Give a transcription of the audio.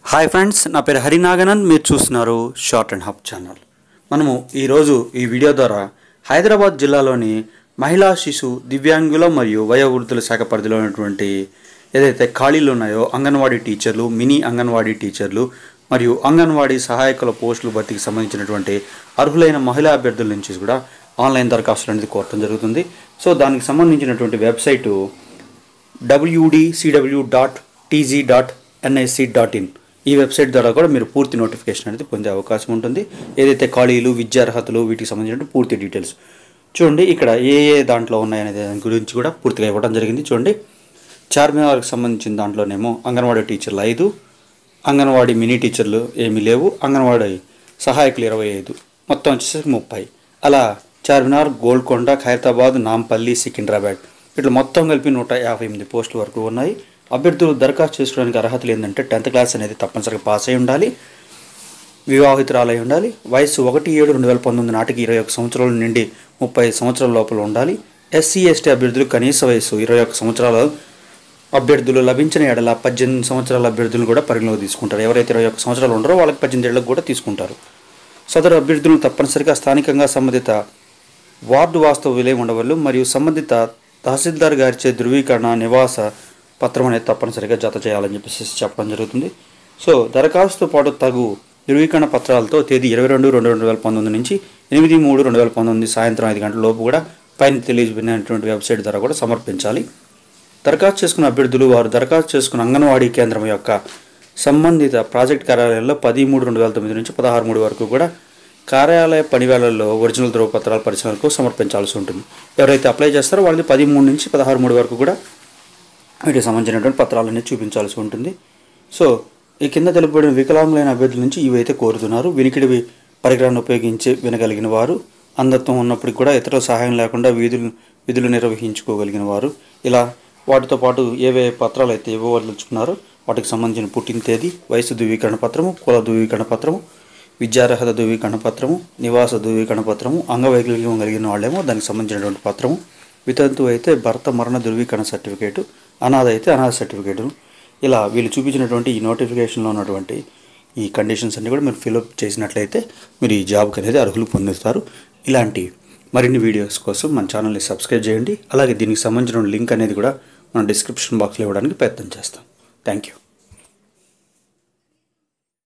Hi friends, నా పేరు హరినాగనంద్. మీరు చూస్తున్నారు షార్ట్ అండ్ హబ్ ఛానల్. మనము ఈరోజు ఈ వీడియో ద్వారా హైదరాబాద్ జిల్లాలోని మహిళా శిశు దివ్యాంగుల మరియు వయోవృద్ధుల శాఖ పరిధిలో ఉన్నటువంటి ఏదైతే ఖాళీలు ఉన్నాయో అంగన్వాడీ టీచర్లు, మినీ అంగన్వాడీ టీచర్లు మరియు అంగన్వాడీ సహాయకుల పోస్టులు భర్తీకి సంబంధించినటువంటి అర్హులైన మహిళా అభ్యర్థుల నుంచి కూడా ఆన్లైన్ దరఖాస్తులు అనేది కోరటం జరుగుతుంది. సో దానికి సంబంధించినటువంటి వెబ్సైటు wdcw.tz.nsc.in. ఈ వెబ్సైట్ ద్వారా కూడా మీరు పూర్తి నోటిఫికేషన్ అనేది పొందే అవకాశం ఉంటుంది. ఏదైతే ఖాళీలు, విద్యార్హతలు వీటికి సంబంధించిన పూర్తి డీటెయిల్స్ చూడండి. ఇక్కడ ఏ దాంట్లో ఉన్నాయనే దాని గురించి కూడా పూర్తిగా ఇవ్వడం జరిగింది. చూడండి, చార్మినార్కి సంబంధించిన దాంట్లోనేమో అంగన్వాడీ టీచర్లు 5, అంగన్వాడీ మినీ టీచర్లు ఏమీ లేవు, అంగన్వాడీ సహాయకులు 25, మొత్తం వచ్చేసి 30. అలా చార్మినార్, గోల్కొండ, ఖైరతాబాద్, నాంపల్లి, సికింద్రాబాద్ ఇట్లా మొత్తం కలిపి 158 పోస్టుల వరకు ఉన్నాయి. అభ్యర్థులు దరఖాస్తు చేసుకోవడానికి అర్హతలు ఏంటంటే 10th క్లాస్ అనేది తప్పనిసరిగా పాస్ అయి ఉండాలి, వివాహితురాలై ఉండాలి, వయసు 1/7/2019 నాటికి 21 సంవత్సరాల నుండి 30 సంవత్సరాల లోపల ఉండాలి. SC, ST అభ్యర్థులు కనీస వయసు 21 సంవత్సరాల అభ్యర్థులు లభించిన ఎడల 18 సంవత్సరాల అభ్యర్థులు కూడా పరిగణలోకి తీసుకుంటారు. ఎవరైతే 21 సంవత్సరాలు ఉన్నారో వాళ్ళకి 18 ఏళ్ళకు కూడా తీసుకుంటారు. సదరు అభ్యర్థులను తప్పనిసరిగా స్థానికంగా సంబంధిత వార్డు వాస్తవ విలేయం ఉండవల్లు మరియు సంబంధిత తహసీల్దార్ గారిచే ధృవీకరణ నివాస పత్రం అనేది తప్పనిసరిగా జత చేయాలని చెప్పేసి చెప్పడం జరుగుతుంది. సో దరఖాస్తుతో పాటు తగు ధృవీకరణ పత్రాలతో తేదీ 22/2/2019 నుంచి 8/3/2019 సాయంత్రం 5 గంటల లోపు కూడా పైన తెలియజేసినటువంటి వెబ్సైట్ ద్వారా కూడా సమర్పించాలి. దరఖాస్తు చేసుకున్న అభ్యర్థులు వారు దరఖాస్తు చేసుకున్న అంగన్వాడీ కేంద్రం యొక్క సంబంధిత ప్రాజెక్ట్ కార్యాలయంలో 10/3/2009 నుంచి 16/3 వరకు కూడా కార్యాలయ పనివేళల్లో ఒరిజినల్ ధృవపత్రాల పరిశీలనకు సమర్పించాల్సి ఉంటుంది. ఎవరైతే అప్లై చేస్తారో వాళ్ళది 13 నుంచి 16/3 వరకు కూడా వీటికి సంబంధించినటువంటి పత్రాలన్నీ చూపించాల్సి ఉంటుంది. సో ఈ కింద తెలుపబడిన వికలాంగులైన అభ్యర్థుల నుంచి ఇవైతే కోరుతున్నారు. వినికిడి పరికరాన్ని ఉపయోగించి వినగలిగిన వారు, అంధత్వం ఉన్నప్పటికీ కూడా ఇతరుల సహాయం లేకుండా విధులు నిర్వహించుకోగలిగిన వారు, ఇలా వాటితో పాటు ఏవే పత్రాలు అయితే ఇవ్వవలచుకున్నారో వాటికి సంబంధించిన పుట్టిన తేదీ, వయసు ధృవీకరణ పత్రము, కుల ధృవీకరణ పత్రము, విద్యార్హత ధృవీకరణ పత్రము, నివాస ధృవీకరణ పత్రము, అంగవైకల్యం కలిగిన వాళ్ళేమో దానికి సంబంధించినటువంటి పత్రము, వితంతు అయితే భర్త మరణ ధృవీకరణ సర్టిఫికేటు, అనాథ అయితే అనాథ సర్టిఫికేటు, ఇలా వీళ్ళు చూపించినటువంటి ఈ నోటిఫికేషన్లో ఉన్నటువంటి ఈ కండిషన్స్ అన్నీ కూడా మీరు ఫిల్అప్ చేసినట్లయితే మీరు ఈ జాబ్కి అనేది అర్హులు పొందుతారు. ఇలాంటి మరిన్ని వీడియోస్ కోసం మన ఛానల్ని సబ్స్క్రైబ్ చేయండి. అలాగే దీనికి సంబంధించిన లింక్ అనేది కూడా మన డిస్క్రిప్షన్ బాక్స్లో ఇవ్వడానికి ప్రయత్నం చేస్తాం. Thank you.